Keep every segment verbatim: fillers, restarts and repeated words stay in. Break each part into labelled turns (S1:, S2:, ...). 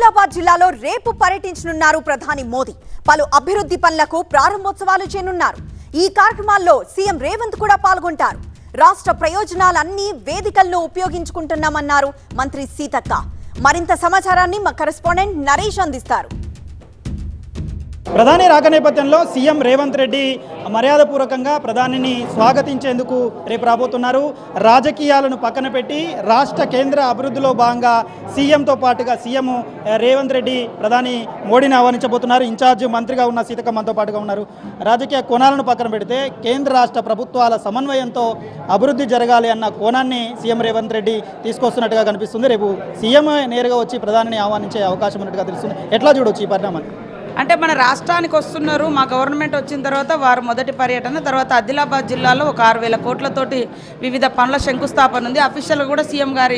S1: ఆదిలాబాద్ జిల్లాలో రేపు పర్యటించనున్నారు ప్రధాని మోదీ. పలు అభివృద్ధి పనులకు ప్రారంభోత్సవాలు చేయనున్నారు. ఈ కార్యక్రమాల్లో సీఎం రేవంత్ కూడా పాల్గొంటారు. రాష్ట్ర ప్రయోజనాలన్నీ వేదికలను ఉపయోగించుకుంటున్నామన్నారు మంత్రి సీతక్క. మరింత సమాచారాన్ని మా కరెస్పాండెంట్ నరేష్ అందిస్తారు.
S2: ప్రధాని రాక నేపథ్యంలో సీఎం రేవంత్ రెడ్డి మర్యాదపూర్వకంగా ప్రధానిని స్వాగతించేందుకు రేపు రాబోతున్నారు. రాజకీయాలను పక్కన పెట్టి రాష్ట్ర కేంద్ర అభివృద్ధిలో భాగంగా సీఎంతో పాటుగా సీఎం రేవంత్ రెడ్డి ప్రధాని మోడీని ఆహ్వానించబోతున్నారు. ఇన్ఛార్జ్ మంత్రిగా ఉన్న సీతక్క మనతో పాటుగా ఉన్నారు. రాజకీయ కోణాలను పక్కన పెడితే కేంద్ర రాష్ట్ర ప్రభుత్వాల సమన్వయంతో అభివృద్ధి జరగాలి అన్న కోణాన్ని సీఎం రేవంత్ రెడ్డి తీసుకొస్తున్నట్టుగా కనిపిస్తుంది. రేపు సీఎం నేరుగా వచ్చి ప్రధానిని ఆహ్వానించే అవకాశం ఉన్నట్టుగా తెలుస్తుంది. ఎట్లా చూడవచ్చు ఈ పరిణామాన్ని?
S3: అంటే మన రాష్ట్రానికి వస్తున్నారు. మా గవర్నమెంట్ వచ్చిన తర్వాత వారు మొదటి పర్యటన తర్వాత ఆదిలాబాద్ జిల్లాలో ఒక ఆరు వేల కోట్లతోటి వివిధ పనుల శంకుస్థాపన ఉంది. అఫీషియల్గా కూడా సీఎం గారి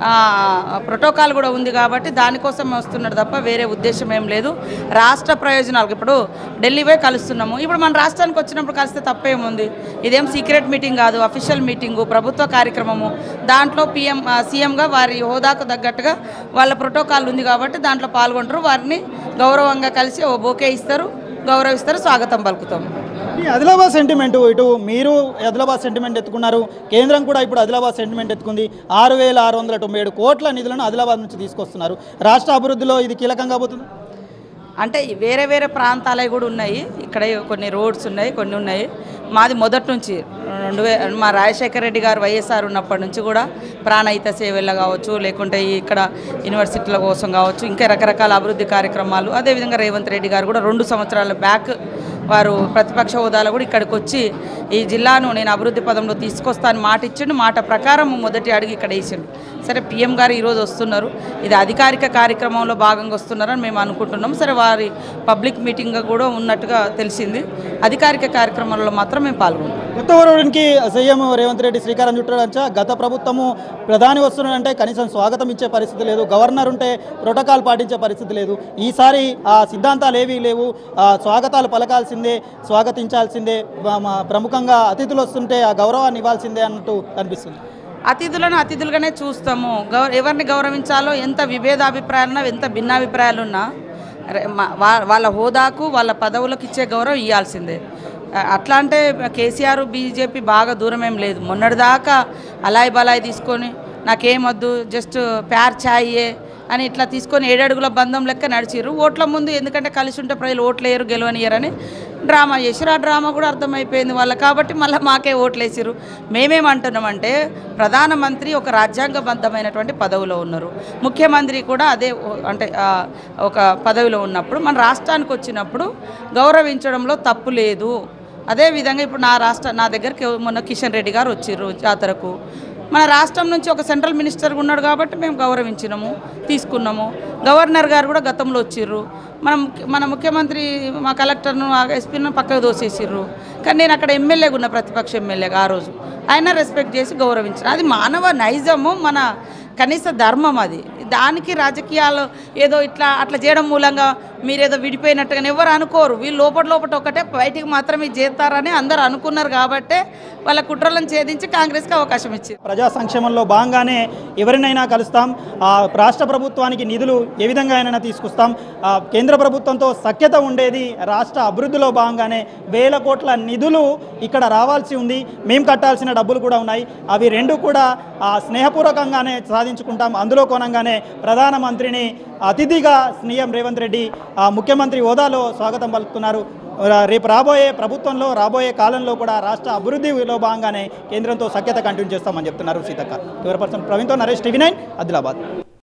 S3: ప్రోటోకాల్ కూడా ఉంది కాబట్టి దానికోసం వస్తున్నాడు తప్ప వేరే ఉద్దేశం ఏం లేదు. రాష్ట్ర ప్రయోజనాలకు ఇప్పుడు ఢిల్లీ పోయి కలుస్తున్నాము. ఇప్పుడు మన రాష్ట్రానికి వచ్చినప్పుడు కలిస్తే తప్పేముంది? ఇదేం సీక్రెట్ మీటింగ్ కాదు, అఫీషియల్ మీటింగు, ప్రభుత్వ కార్యక్రమము. దాంట్లో పీఎం సీఎంగా వారి హోదాకు తగ్గట్టుగా వాళ్ళ ప్రోటోకాల్ ఉంది కాబట్టి దాంట్లో పాల్గొంటారు. వారిని గౌరవంగా కలిసి ఓ బోకే ఇస్తారు, గౌరవిస్తారు, స్వాగతం పలుకుతాం.
S2: ఆదిలాబాద్ సెంటిమెంట్ ఇటు మీరు ఆదిలాబాద్ సెంటిమెంట్ ఎత్తుకున్నారు. కేంద్రం కూడా ఇప్పుడు ఆదిలాబాద్ సెంటిమెంట్ ఎత్తుకుంది. ఆరు వేల ఆరు వందల తొంభై ఏడు కోట్ల నిధులను ఆదిలాబాద్ నుంచి తీసుకొస్తున్నారు. రాష్ట్ర అభివృద్ధిలో ఇది కీలకంగా పోతుంది.
S3: అంటే వేరే వేరే ప్రాంతాలవి కూడా ఉన్నాయి. ఇక్కడ కొన్ని రోడ్స్ ఉన్నాయి, కొన్ని ఉన్నాయి. మాది మొదటి నుంచి రెండు వే మా రాజశేఖర రెడ్డి గారు వైఎస్ఆర్ ఉన్నప్పటి నుంచి కూడా ప్రాణహిత సేవల్లో కావచ్చు, లేకుంటే ఇక్కడ యూనివర్సిటీల కోసం కావచ్చు, ఇంకా రకరకాల అభివృద్ధి కార్యక్రమాలు. అదేవిధంగా రేవంత్ రెడ్డి గారు కూడా రెండు సంవత్సరాల బ్యాక్ వారు ప్రతిపక్ష హోదాలో కూడా ఇక్కడికి వచ్చి ఈ జిల్లాను నేను అభివృద్ధి పదంలో తీసుకొస్తాను మాట ఇచ్చిండు. మాట ప్రకారం మొదటి అడిగి ఇక్కడ వేసిండు. సరే, పీఎం గారు ఈరోజు వస్తున్నారు. ఇది అధికారిక కార్యక్రమంలో భాగంగా వస్తున్నారని మేము అనుకుంటున్నాం. సరే, వారి పబ్లిక్ మీటింగ్ కూడా ఉన్నట్టుగా తెలిసింది. అధికారిక కార్యక్రమాల్లో మాత్రం మేము పాల్గొన్నాం.
S2: కొత్త వరుడికి సీఎం రేవంత్ రెడ్డి శ్రీకారం చుట్టాడంటే గత ప్రభుత్వము ప్రధాని వస్తున్నాడంటే కనీసం స్వాగతం ఇచ్చే పరిస్థితి లేదు, గవర్నర్ ఉంటే ప్రోటోకాల్ పాటించే పరిస్థితి లేదు. ఈసారి ఆ సిద్ధాంతాలు ఏవీ లేవు. స్వాగతాలు పలకాల్సిందే, స్వాగతించాల్సిందే, ప్రముఖంగా అతిథులు వస్తుంటే ఆ గౌరవాన్ని ఇవ్వాల్సిందే అన్నట్టు కనిపిస్తుంది.
S3: అతిథులను అతిథులుగానే చూస్తాము. గౌ ఎవరిని గౌరవించాలో ఎంత విభేదాభిప్రాయాలున్నా, ఎంత భిన్నాభిప్రాయాలున్నా వాళ్ళ హోదాకు వాళ్ళ పదవులకు ఇచ్చే గౌరవం ఇవ్వాల్సిందే. అట్లా అంటే కేసీఆర్ బీజేపీ బాగా దూరం ఏం లేదు. మొన్నటిదాకా అలాయ్ బలాయి తీసుకొని నాకేమొద్దు జస్ట్ ప్యార్ ఛాయే అని ఇట్లా తీసుకొని ఏడడుగుల బంధం లెక్క నడిచిర్రు. ఓట్ల ముందు ఎందుకంటే కలిసి ఉంటే ప్రజలు ఓట్లు వేయరు, గెలవనియరని డ్రామా చేసిరు. ఆ డ్రామా కూడా అర్థమైపోయింది వాళ్ళ కాబట్టి మళ్ళీ మాకే ఓట్లు వేసిరు. మేమేమంటున్నామంటే ప్రధానమంత్రి ఒక రాజ్యాంగబద్ధమైనటువంటి పదవిలో ఉన్నారు, ముఖ్యమంత్రి కూడా అదే అంటే ఒక పదవిలో ఉన్నప్పుడు మన రాష్ట్రానికి వచ్చినప్పుడు గౌరవించడంలో తప్పు లేదు. అదేవిధంగా ఇప్పుడు నా రాష్ట్ర నా దగ్గరికి మొన్న కిషన్ రెడ్డి గారు వచ్చిర్రు జాతరకు. మన రాష్ట్రం నుంచి ఒక సెంట్రల్ మినిస్టర్ ఉన్నాడు కాబట్టి మేము గౌరవించినాము, తీసుకున్నాము. గవర్నర్ గారు కూడా గతంలో వచ్చిర్రు. మనం మన ముఖ్యమంత్రి మా కలెక్టర్ను ఎస్పీను పక్కకు దోసేసిర్రు. కానీ నేను అక్కడ ఎమ్మెల్యేగా ఉన్న, ప్రతిపక్ష ఎమ్మెల్యేగా ఆ రోజు ఆయన రెస్పెక్ట్ చేసి గౌరవించిన. అది మానవ నైజము, మన కనీస ధర్మం. అది దానికి రాజకీయాలు ఏదో ఇట్లా అట్లా చేయడం మూలంగా మీరేదో విడిపోయినట్టుగా ఎవరు అనుకోరు. వీళ్ళు లోపల లోపల ఒకటే బయటికి మాత్రమే చేస్తారని అందరూ అనుకున్నారు కాబట్టే వాళ్ళ కుట్రలను ఛేదించి కాంగ్రెస్కి అవకాశం ఇచ్చింది.
S2: ప్రజా సంక్షేమంలో భాగంగానే ఎవరినైనా కలుస్తాం, రాష్ట్ర ప్రభుత్వానికి నిధులు ఏ విధంగా అయినా తీసుకొస్తాం, కేంద్ర ప్రభుత్వంతో సఖ్యత ఉండేది. రాష్ట్ర అభివృద్ధిలో భాగంగానే వేల కోట్ల నిధులు ఇక్కడ రావాల్సి ఉంది, మేము కట్టాల్సిన డబ్బులు కూడా ఉన్నాయి. అవి రెండు కూడా స్నేహపూర్వకంగానే సాధించుకుంటాం. అందులో కోణంగానే ప్రధానమంత్రిని అతిథిగా సీఎం రేవంత్ రెడ్డి ముఖ్యమంత్రి హోదాలో స్వాగతం పలుకుతున్నారు. రేపు రాబోయే ప్రభుత్వంలో రాబోయే కాలంలో కూడా రాష్ట్ర అభివృద్ధిలో భాగంగానే కేంద్రంతో సఖ్యత కంటిన్యూ చేస్తామని చెప్తున్నారు సీతక్క. కెమెరా పర్సన్ ప్రవీణ్తో నరేష్, టీవీ నైన్, ఆదిలాబాద్.